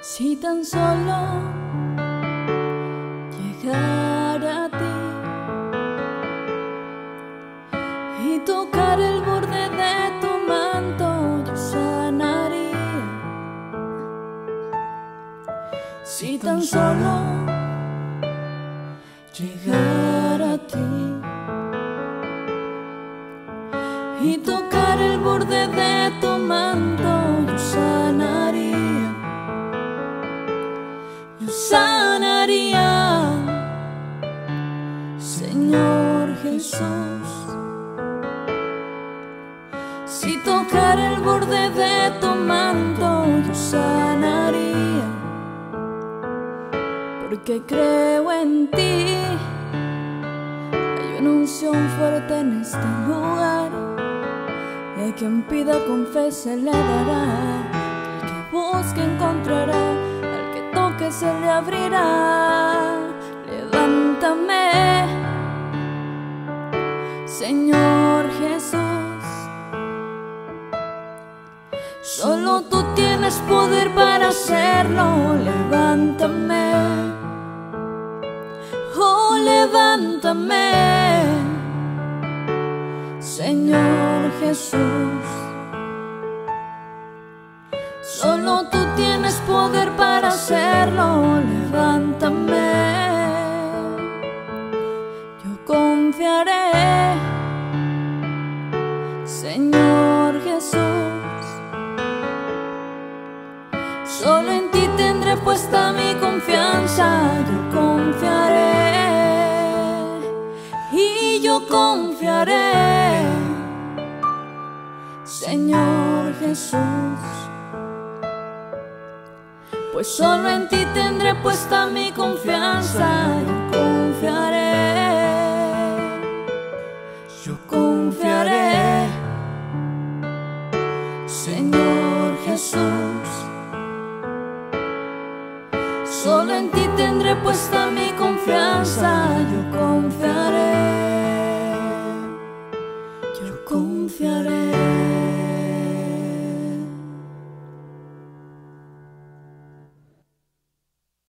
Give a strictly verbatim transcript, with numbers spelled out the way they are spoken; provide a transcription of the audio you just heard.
Si tan solo llegara a ti y tocar el borde de tu manto, yo sanaría. Si tan solo llegara a ti y tocar el borde de tu manto, yo sanaría. Yo sanaría, Señor Jesús. Si tocar el borde de tu manto, yo sanaría, porque creo en ti. Hay una unción fuerte en este lugar, y a quien pida con fe se le dará. El que busque encontrará, al que toque se le abrirá. Levántame, Señor Jesús. Solo tú tienes poder para hacerlo. Levántame, oh levántame, Señor Jesús. Solo tú tienes poder para hacerlo. Levántame, yo confiaré, Señor Jesús. Solo en ti tendré puesta mi confianza. Yo confiaré y yo confiaré, Señor Jesús. Pues solo en ti tendré puesta mi confianza. Yo confiaré, yo confiaré.